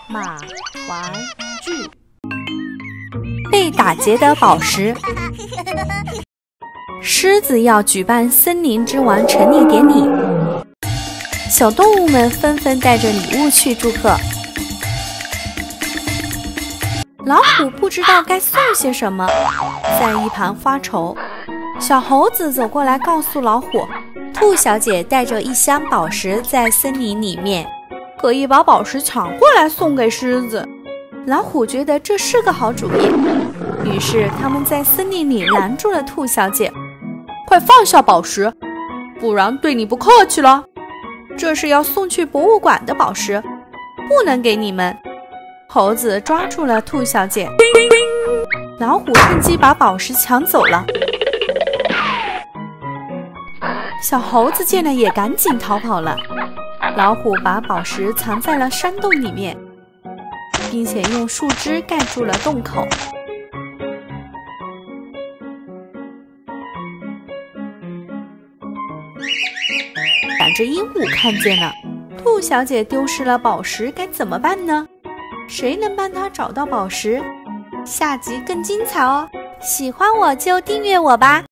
马玩具。被打劫的宝石。狮子要举办森林之王成立典礼，小动物们纷纷带着礼物去祝贺。老虎不知道该送些什么，在一旁发愁。小猴子走过来告诉老虎，兔小姐带着一箱宝石在森林里面，可以把宝石抢过来送给狮子。老虎觉得这是个好主意，于是他们在森林里拦住了兔小姐。快放下宝石，不然对你不客气了。这是要送去博物馆的宝石，不能给你们。猴子抓住了兔小姐，老虎趁机把宝石抢走了。小猴子见了也赶紧逃跑了。老虎把宝石藏在了山洞里面，并且用树枝盖住了洞口。两只鹦鹉看见了，兔小姐丢失了宝石，该怎么办呢？谁能帮她找到宝石？下集更精彩哦！喜欢我就订阅我吧。